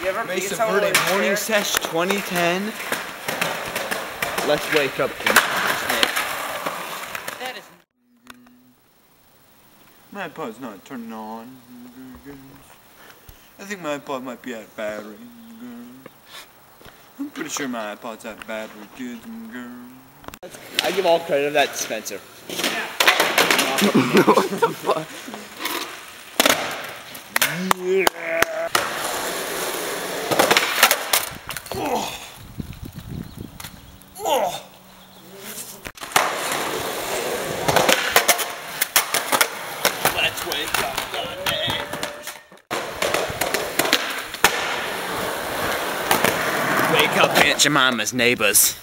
Mesa Verde Morning Sesh 2010. Let's wake up. That is. My iPod's not turning on. I think my iPod might be out of battery. I'm pretty sure my iPod's out of battery, kids and girls. I give all credit of that to Spencer. Yeah. What the fuck? Yeah. Oh. Oh. Let's wake up the neighbors. Wake up Aunt Jemima's neighbors.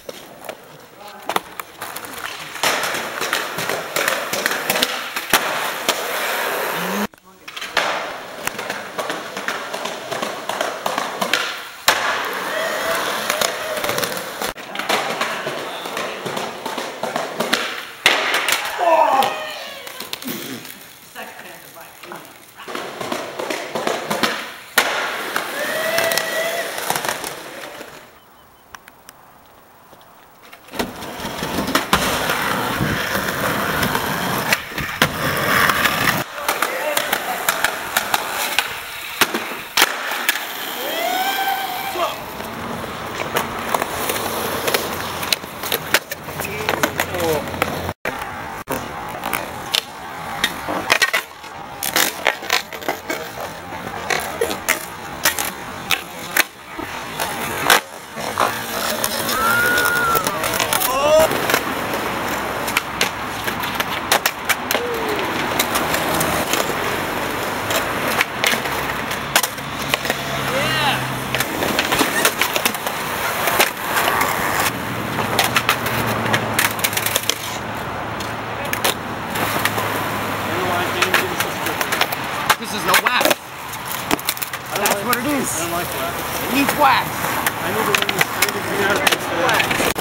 This is no wax. That's what it is. I don't like wax. It needs wax. I need to figure out if it's wax.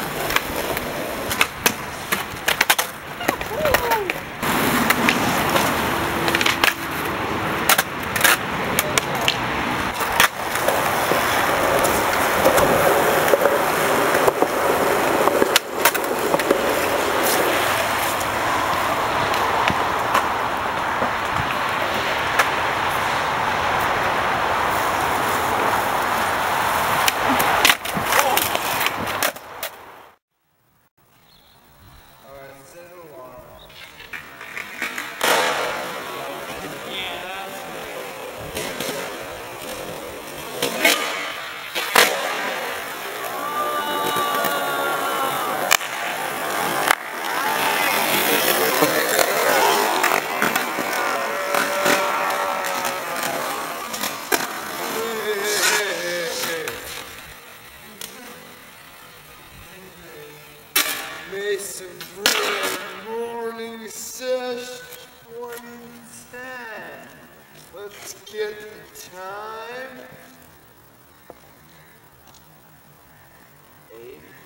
Mesa Verde Morning Sesh 2010. Let's get the time. 8.